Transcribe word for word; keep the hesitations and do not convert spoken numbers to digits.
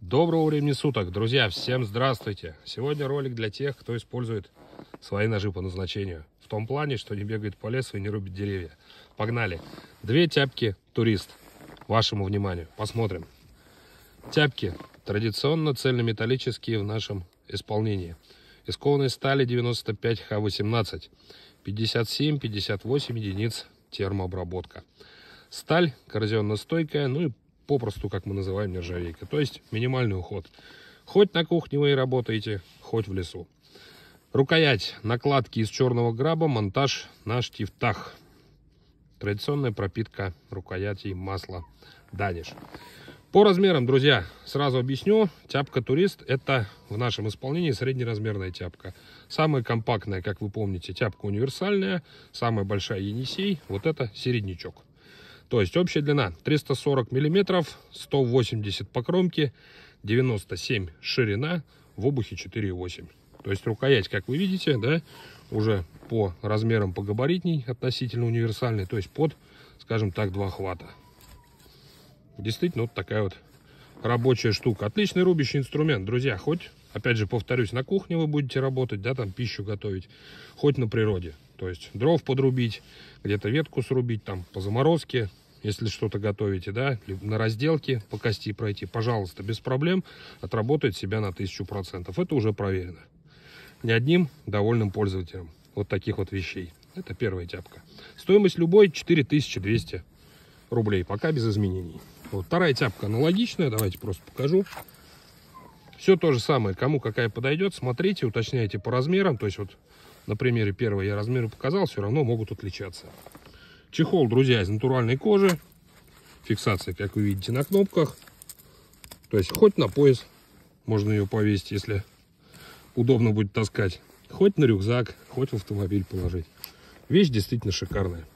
Доброго времени суток, друзья, всем здравствуйте. Сегодня ролик для тех, кто использует свои ножи по назначению. В том плане, что не бегает по лесу и не рубит деревья. Погнали. Две тяпки турист. Вашему вниманию. Посмотрим. Тяпки традиционно цельнометаллические в нашем исполнении. Из кованой стали девяносто пять ха восемнадцать. пятьдесят семь — пятьдесят восемь единиц термообработка. Сталь коррозионно-стойкая, ну и попросту, как мы называем, нержавейка. То есть минимальный уход. Хоть на кухне вы и работаете, хоть в лесу. Рукоять. Накладки из черного граба. Монтаж на штифтах. Традиционная пропитка рукоятей масла Даниш. По размерам, друзья, сразу объясню. Тяпка турист — это в нашем исполнении среднеразмерная тяпка. Самая компактная, как вы помните, тяпка универсальная. Самая большая Енисей. Вот это середнячок. То есть общая длина триста сорок миллиметров, сто восемьдесят по кромке, девяносто семь ширина, в обухе четыре и восемь. То есть рукоять, как вы видите, да, уже по размерам погабаритней, относительно универсальной, то есть под, скажем так, два хвата. Действительно, вот такая вот рабочая штука. Отличный рубящий инструмент, друзья. Хоть, опять же, повторюсь, на кухне вы будете работать, да, там пищу готовить, хоть на природе. То есть дров подрубить, где-то ветку срубить, там по заморозке, если что-то готовите, да, на разделке по кости пройти, пожалуйста, без проблем отработает себя на тысячу процентов. Это уже проверено. Не одним довольным пользователем вот таких вот вещей. Это первая тяпка. Стоимость любой четыре тысячи двести рублей, пока без изменений. Вот вторая тяпка аналогичная, давайте просто покажу. Все то же самое, кому какая подойдет, смотрите, уточняйте по размерам, то есть вот на примере первой я размеры показал, все равно могут отличаться. Чехол, друзья, из натуральной кожи. Фиксация, как вы видите, на кнопках. То есть хоть на пояс можно ее повесить, если удобно будет таскать. Хоть на рюкзак, хоть в автомобиль положить. Вещь действительно шикарная.